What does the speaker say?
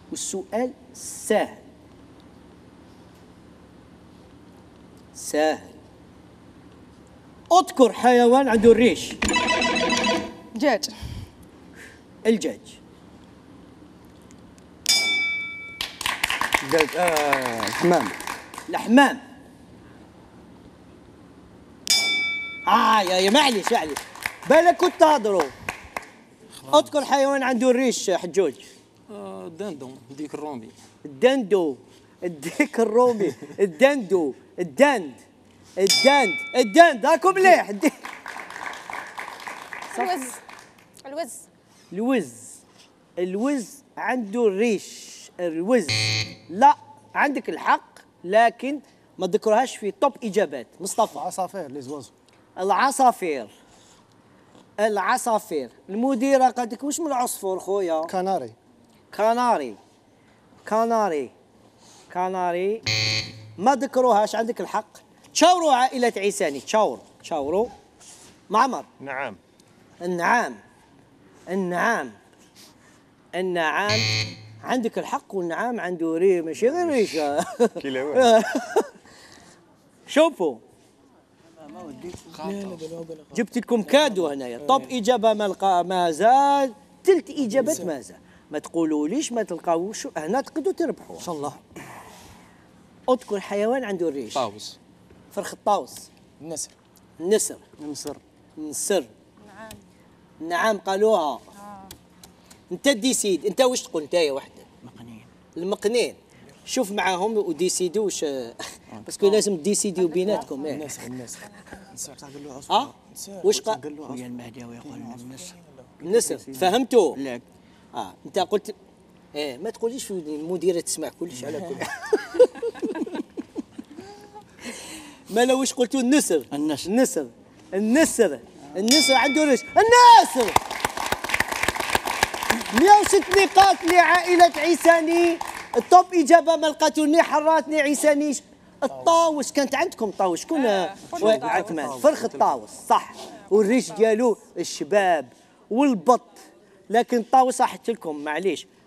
والسؤال سهل سهل. اذكر حيوان عنده الريش. دجاج. الدجاج. حمام. الحمام. يا معليش بالك كنت تهضروا. اذكر حيوان عنده الريش حجوج. الدندون ديك الرومي. الدندو. الديك الرومي. الدندو. الدند. هاكم مليح. الوز عنده الريش. الوز لا عندك الحق، لكن ما ذكرهاش في توب اجابات. مصطفى. عصافير لي زوازو. العصافير. المديره قالت لك واش من العصفور خويا؟ كاناري. ما ذكروهاش، عندك الحق. تشاوروا عائله عيساني. تشاوروا. معمر. النعام. عندك الحق، والنعام عنده ريش، ماشي غير ريشه. شوفوا جبت لكم كادو هنايا. طب اجابه ما زال، ثلث اجابات ما زال. ما تقولوليش ما تلقاوش، هنا تقدروا تربحوا ان شاء الله. اذكر حيوان عنده الريش. طاووس. فرخ الطاووس. النسر. نعم قالوها. انت ديسيد، انت واش تقول نتايا وحده؟ المقنين. شوف معاهم وديسيدوا واش باسكو لازم ديسيديو بيناتكم. النسر واش قال؟ خويا المهداوي يقول النسر. فهمتوا؟ لا. انت قلت ما تقوليش المديره تسمع كلش على كل. ما لا واش قلتوا؟ النسر عنده ريش. النسر. 106 نقاط لعائله عيساني. التوب اجابه ما لقاتوني، حراتني عيساني. الطاووس كانت عندكم طاووس. شكون؟ عثمان. فرخ الطاووس صح، والريش ديالو الشباب والبط، لكن الطاووس راحت لكم معليش.